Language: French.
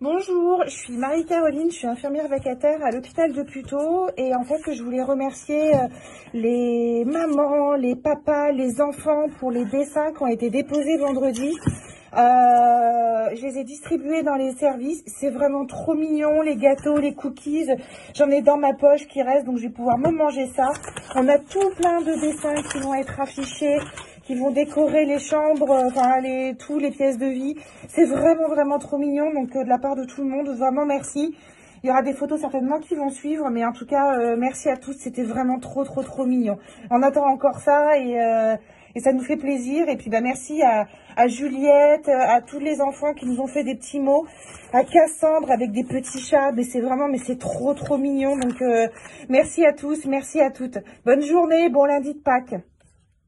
Bonjour, je suis Marie-Caroline, je suis infirmière vacataire à l'hôpital de Puteaux et en fait je voulais remercier les mamans, les papas, les enfants pour les dessins qui ont été déposés vendredi. Je les ai distribués dans les services, c'est vraiment trop mignon, les gâteaux, les cookies, j'en ai dans ma poche qui reste donc je vais pouvoir me manger ça. On a tout plein de dessins qui vont être affichés, qui vont décorer les chambres, tous les pièces de vie. C'est vraiment trop mignon, donc de la part de tout le monde, vraiment merci. Il y aura des photos certainement qui vont suivre, mais en tout cas, merci à tous, c'était vraiment trop mignon. On attend encore ça et ça nous fait plaisir. Et puis merci à Juliette, à tous les enfants qui nous ont fait des petits mots, à Cassandre avec des petits chats, mais c'est trop mignon. Donc merci à tous, merci à toutes. Bonne journée, bon lundi de Pâques.